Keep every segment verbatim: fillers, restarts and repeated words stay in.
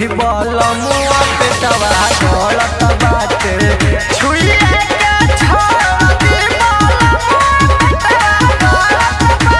दी बलमुआ पेटवा गलत बाटे छुइए के छोड़ दी बलमुआ पेटवा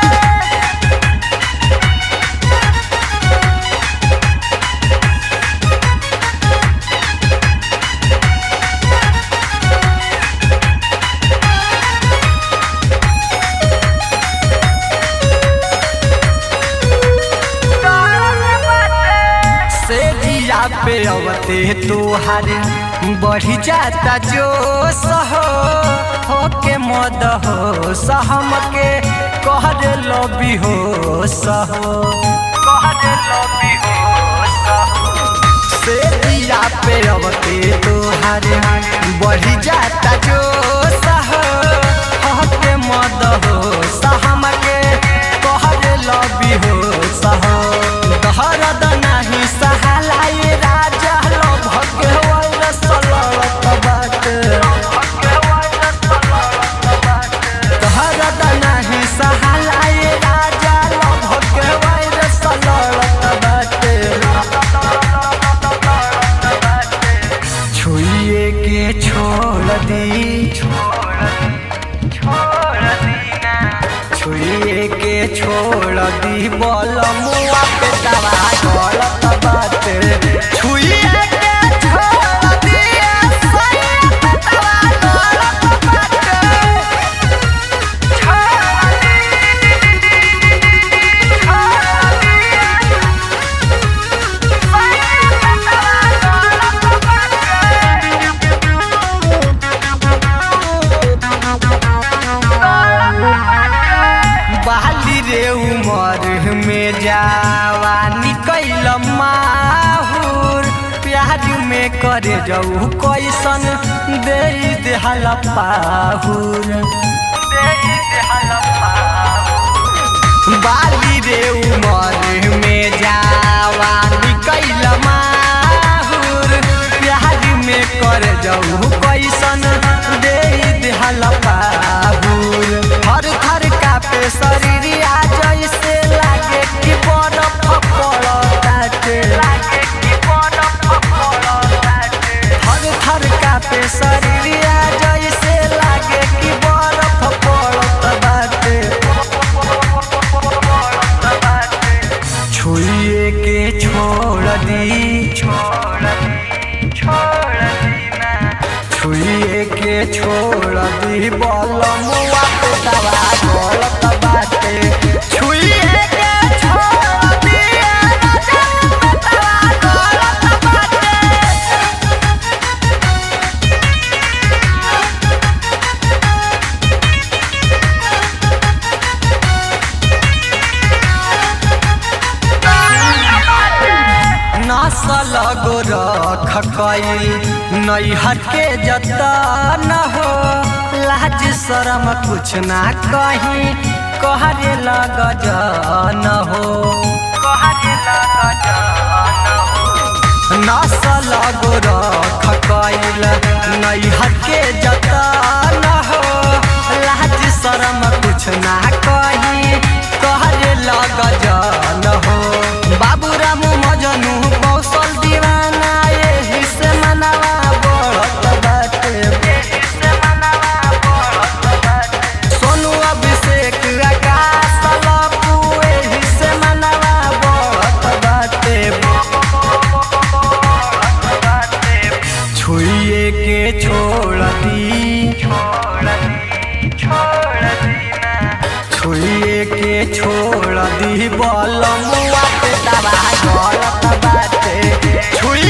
से जिया पे अवते तोहार बढ़ी जाता जो सहो हो के मद हो सहम के कह दे लबी हो सहो कह दे लबी हो सहो से जिया पे अवते तोहार बढ़ी जाता जो सहो हो के मद हो सहम के कह दे लबी हो सहो दहरद नाही सहालाए राजा लो भगवान सलत बात दहरद नाही सहालाए राजा लो भगवान सलत बात छुइए के छोड़ दी छुइए के छोड़ दी बलमुआ पेटवा गलत बाटे छुइए के छोड़ दी सैया पेटवा गलत बाटे छोड़ दी छोड़ दी सैया बाली रे उमर में जवानी कैल माहुर प्यार में करे जाऊ कैसन दे देहल पाहुर बाली रे उमर में जवानी कैल माहुर प्यार में करे जाऊ कैसन दे देहल पाहुर हर थर कापे शरीरिया जैसे लागे कि बरफ पड़ताटे लागे कि बरफ पड़ताटे हर थर कापे शरीरिया जैसे लागे कि बरफ पड़त बाटे छुइए के छोड़ दी छोड़ दी छोड़ दी ना छुइए के छोड़ दी बलमुआ पेटवा गलत बाटे छुइए के छोड़ दी पेटवा गलत बाटे नसल गोरख कई नैहर के जतन हो लाज शरम कुछ ना कहीं कहरे लग जन हो कहरे लग जन हो नसल गोरख कईल नैहर के जतन हो लाज शरम कुछ ना कहीं कहरे लग जन हो बाबू राम मजनू कौशल दीवाना यही से मनवा बढ़त बाटे यही से मनवा बढ़त बाटे सोनू अभिषेक आकाश लपू यही से मनवा बढ़त बाटे छुइए के छोड़ दी छोड़ दी छोड़ दी छुइए के छोड़ दी बलमुआ पेटवा गलत बाटे छुइए